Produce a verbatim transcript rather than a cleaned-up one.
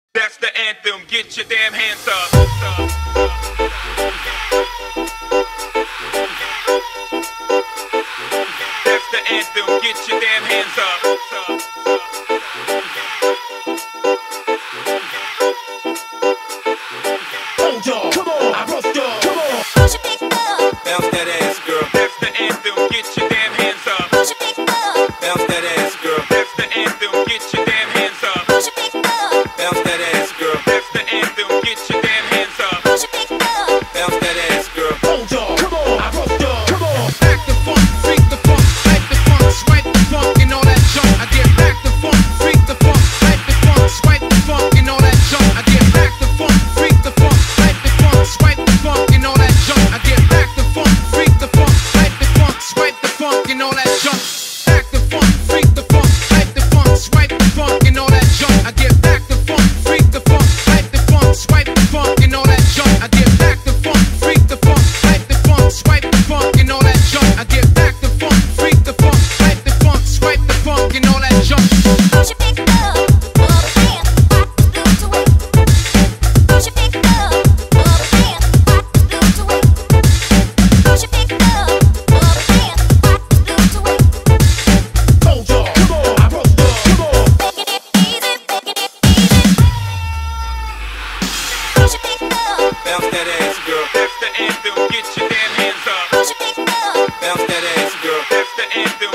That's the anthem, get your damn hands up. That's the anthem, get your damn hands up. Hold on, come on, I roughed up, come on. Push it back up, Bounce that ass, girl. That's the anthem, get your damn hands up. push it back up, Bounce that ass, girl. That's the anthem, get your damn hands up. push it back up, Bounce that ass, girl. That's the anthem, get your damn hands up. push it back up. Bounce that ass, girl. Hold on, come on, I roughed up, come on. Back the funk, freak the funk, hype the funk, swipe the funk and all that junk. I get back the funk, freak the funk, hype the funk, swipe the funk and all that junk. I get back the funk, freak the funk, hype the funk, swipe the funk and all that junk. I get back the funk, freak the funk, hype the funk, swipe the funk and all that junk. Back the funk, freak the funk, hype the funk, swipe the funk and all that junk. I get back the funk, freak the funk, hype the funk, swipe the funk and all that junk. I get back the funk, freak the funk, hype the funk, swipe the funk and all that junk. I get back the funk, freak the funk, hype the funk, swipe the funk and all that junk. Push it back up, up and pop, lose away. Push it back up, up and pop, lose away. Push it back up, up and pop, lose away. Hold on, come on, I roughed up, come on. Making it easy, making it easy. Push it back up, Bounce that ass, girl. That's the anthem, get your damn hands up. push it back up, Bounce that ass, girl. That's the anthem,